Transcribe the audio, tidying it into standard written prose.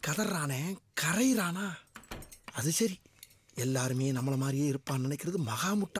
கதறானே கரையிறானா? அது சரி, எல்லாருமே நம்மள மாதிரியே இருப்பான்னு நினைக்கிறது மகா முட்டா.